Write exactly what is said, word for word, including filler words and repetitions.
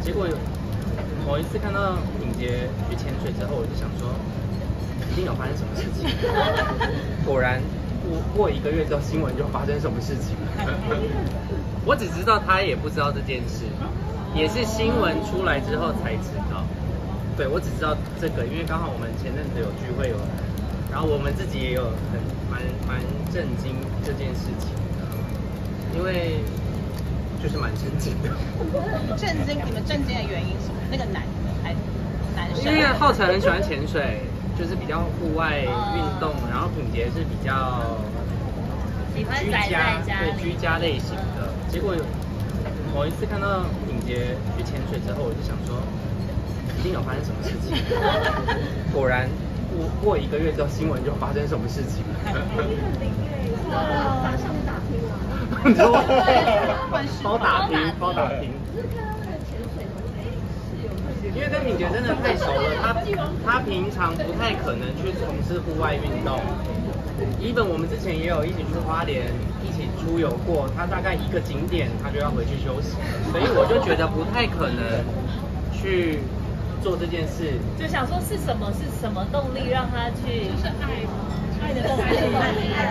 结果某一次看到品杰去潜水之后，我就想说，一定有发生什么事情。果然，过过一个月之后，新闻就发生什么事情。我只知道他也不知道这件事，也是新闻出来之后才知道。对，我只知道这个，因为刚好我们前阵子有聚会有，然后我们自己也有很蛮蛮震惊这件事情的，因为就是蛮震惊的。 震惊，你们震惊的原因是什么？那个男的还男生？ 因为浩辰很喜欢潜水，就是比较户外运动，嗯、然后品杰是比较喜欢宅在家对居家类型的。结果某一次看到品杰去潜水之后，我就想说，一定有发生什么事情。果然，过过一个月之后，新闻就发生什么事情。 打上去打拼了。 你说包打拼，包打拼。 就是看到那个潜水的时候，哎，是有那些。 因为跟品杰真的太熟了，他他平常不太可能去从事户外运动。even 我们之前也有一起去花莲，一起出游过，他大概一个景点他就要回去休息了，所以我就觉得不太可能去做这件事。 就想说是什么是什么动力让他去？就是爱爱的动力。爱